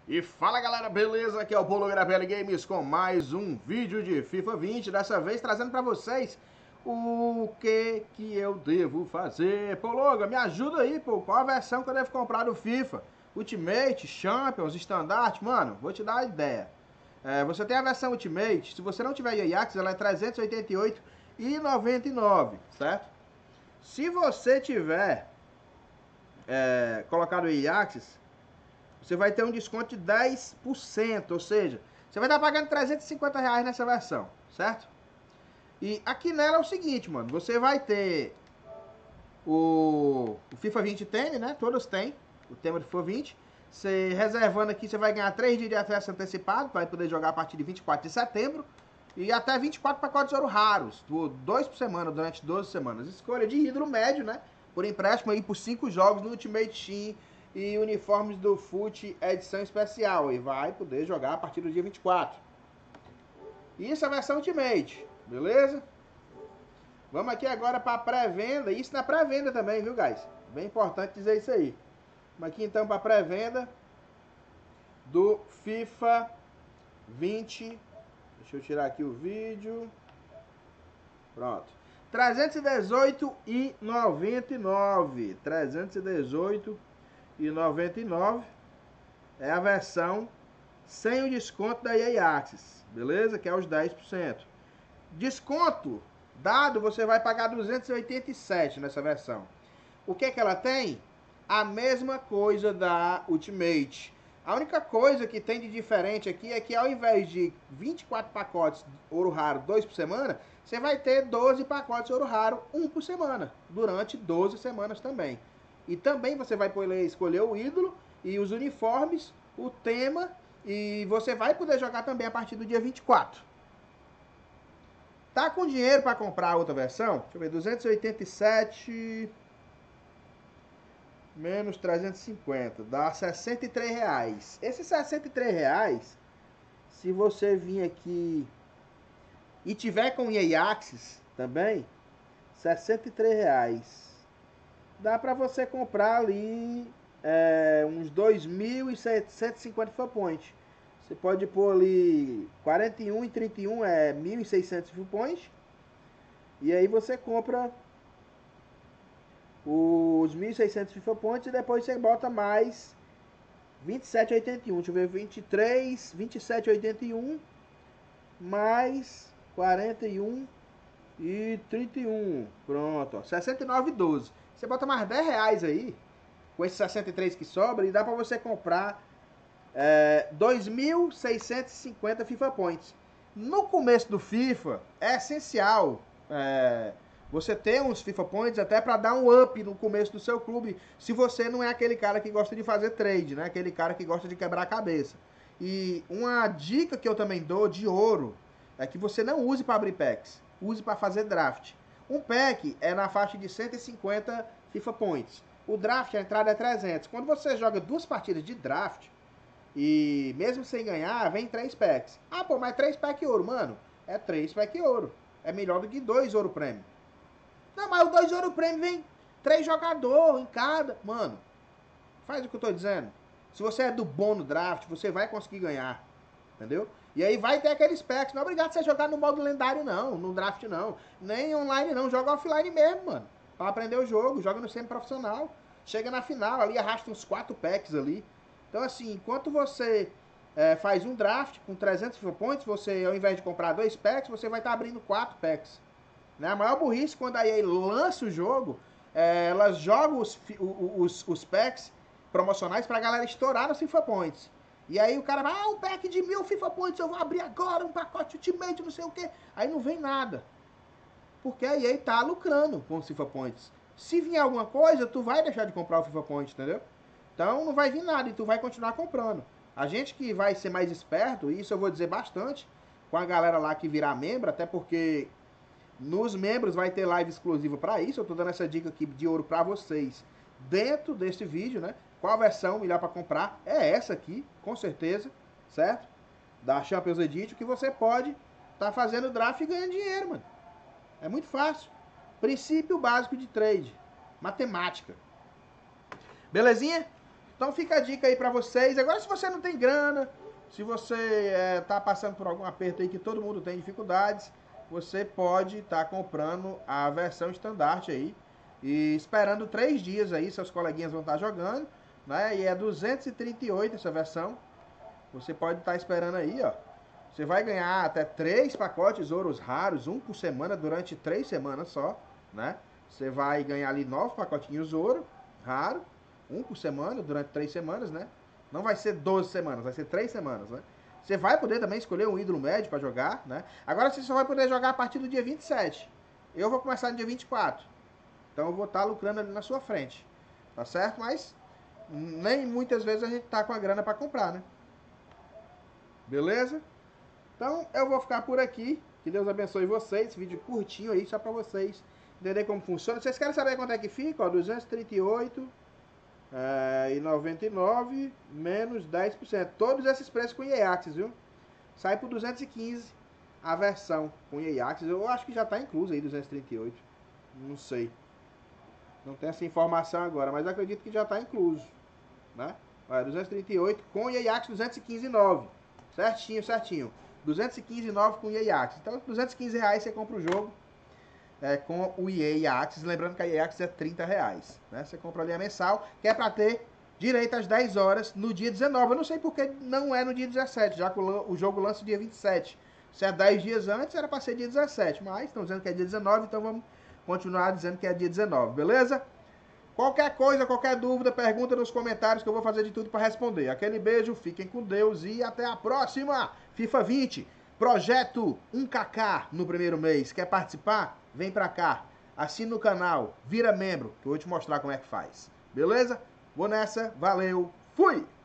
E fala galera, beleza? Aqui é o Polo Gravelli Games com mais um vídeo de FIFA 20. Dessa vez trazendo pra vocês o que eu devo fazer. Pologa, me ajuda aí, pô. Qual a versão que eu devo comprar do FIFA? Ultimate, Champions, Standard? Mano, vou te dar a ideia. Você tem a versão Ultimate, se você não tiver EA Access, ela é R$ 388,99, certo? Se você tiver colocado o EA Access, você vai ter um desconto de 10%, ou seja, você vai estar pagando R$ 350 nessa versão, certo? E aqui nela é o seguinte, mano, você vai ter o FIFA 20 tem, né? Todos têm o tema do FIFA 20. Você reservando aqui, você vai ganhar 3 dias de acesso antecipado para poder jogar a partir de 24 de setembro. E até 24 pacotes ouro raros, 2 por semana, durante 12 semanas. Escolha de ídolo médio, né? Por empréstimo aí por 5 jogos no Ultimate Team e uniformes do FUT edição especial. E vai poder jogar a partir do dia 24. Isso é a versão Ultimate, beleza? Vamos aqui agora para a pré-venda. Isso na pré-venda também, viu, guys? Bem importante dizer isso aí. Vamos aqui então para a pré-venda do FIFA 20. Deixa eu tirar aqui o vídeo. Pronto. R$ 318,99. R$ 318,99 é a versão sem o desconto da EA Access, beleza? Que é os 10%. Desconto dado, você vai pagar 287 nessa versão. O que é que ela tem? A mesma coisa da Ultimate. A única coisa que tem de diferente aqui é que ao invés de 24 pacotes ouro raro, 2 por semana, você vai ter 12 pacotes ouro raro, 1 por semana, durante 12 semanas também. E também você vai poder escolher o ídolo e os uniformes, o tema, e você vai poder jogar também a partir do dia 24. Tá com dinheiro para comprar a outra versão? Deixa eu ver, 287 menos 350, dá R$ 63. Esses R$ 63, se você vir aqui e tiver com EA Access também, R$ 63. Dá para você comprar ali uns 2.750 FIFA Points. Você pode pôr ali 41 e 31 é 1.600 FIFA Points. E aí você compra os 1.600 FIFA Points e depois você bota mais 27,81. Deixa eu ver, 27,81 mais 41 e 31. Pronto, ó, 69,12. Você bota mais R$ 10 aí, com esses 63 que sobra, e dá pra você comprar 2.650 FIFA Points. No começo do FIFA, é essencial você ter uns FIFA Points até para dar um up no começo do seu clube, se você não é aquele cara que gosta de fazer trade, né? Aquele cara que gosta de quebrar a cabeça. E uma dica que eu também dou de ouro é que você não use para abrir packs, use para fazer draft. Um pack é na faixa de 150 FIFA Points. O draft, a entrada é 300. Quando você joga 2 partidas de draft, e mesmo sem ganhar, vem 3 packs. Ah, pô, mas 3 packs ouro, mano. É 3 packs ouro. É melhor do que 2 ouro prêmio. Não, mas o 2 ouro prêmio vem 3 jogadores em cada. Mano, faz o que eu tô dizendo. Se você é do bom no draft, você vai conseguir ganhar. Entendeu? E aí vai ter aqueles packs. Não é obrigado você jogar no modo lendário, não. No draft, não. Nem online, não. Joga offline mesmo, mano. Pra aprender o jogo. Joga no semi-profissional. Chega na final ali, arrasta uns 4 packs ali. Então, assim, enquanto você faz um draft com 300 FIFA Points, você, ao invés de comprar 2 packs, você vai estar abrindo 4 packs. Né? A maior burrice, quando a EA lança o jogo, ela joga os packs promocionais pra galera estourar nos FIFA Points. E aí o cara vai, um pack de 1.000 FIFA Points, eu vou abrir agora, um pacote Ultimate, não sei o que. Aí não vem nada. Porque a EA tá lucrando com os FIFA Points. Se vier alguma coisa, tu vai deixar de comprar o FIFA Points, entendeu? Então não vai vir nada e tu vai continuar comprando. A gente que vai ser mais esperto, e isso eu vou dizer bastante, com a galera lá que virar membro, até porque nos membros vai ter live exclusiva para isso. Eu tô dando essa dica aqui de ouro para vocês dentro desse vídeo, né? Qual a versão melhor para comprar? É essa aqui, com certeza, certo? Da Champions Edition, que você pode tá fazendo draft e ganhando dinheiro, mano. É muito fácil. Princípio básico de trade. Matemática. Belezinha? Então fica a dica aí pra vocês. Agora, se você não tem grana, se você tá passando por algum aperto aí que todo mundo tem dificuldades, você pode estar comprando a versão estandarte aí e esperando 3 dias aí, seus coleguinhas vão estar jogando, né? E é 238 essa versão. Você pode estar esperando aí, ó. Você vai ganhar até 3 pacotes ouros raros, um por semana, durante 3 semanas só, né? Você vai ganhar ali 9 pacotinhos ouro raro, um por semana, durante 3 semanas, né? Não vai ser 12 semanas, vai ser 3 semanas, né? Você vai poder também escolher um ídolo médio para jogar, né? Agora você só vai poder jogar a partir do dia 27. Eu vou começar no dia 24. Então eu vou estar lucrando ali na sua frente. Tá certo? Mas nem muitas vezes a gente tá com a grana para comprar, né? Beleza? Então eu vou ficar por aqui. Que Deus abençoe vocês. Esse vídeo curtinho aí, só para vocês entenderem como funciona. Vocês querem saber quanto é que fica? Ó, 238 e 99 menos 10%. Todos esses preços com EA Access, viu? Sai por 215 a versão com EA Access. Eu acho que já está incluso aí 238. Não sei. Não tem essa informação agora, mas acredito que já está incluso, né? Olha, 238 com EA Access 215,9. Certinho, certinho. 215,9 com EA Access. Então, 215 reais você compra o jogo com o EA Access. Lembrando que a EA Access é 30 reais. Né? Você compra ali a mensal, que é para ter direito às 10 horas no dia 19. Eu não sei porque não é no dia 17, já que o jogo lança no dia 27. Se é 10 dias antes, era para ser dia 17. Mas estão dizendo que é dia 19, então vamos continuar dizendo que é dia 19, beleza? Qualquer coisa, qualquer dúvida, pergunta nos comentários que eu vou fazer de tudo para responder. Aquele beijo, fiquem com Deus e até a próxima! FIFA 20, projeto 1kk no primeiro mês. Quer participar? Vem pra cá, assina o canal, vira membro, que eu vou te mostrar como é que faz. Beleza? Vou nessa, valeu, fui!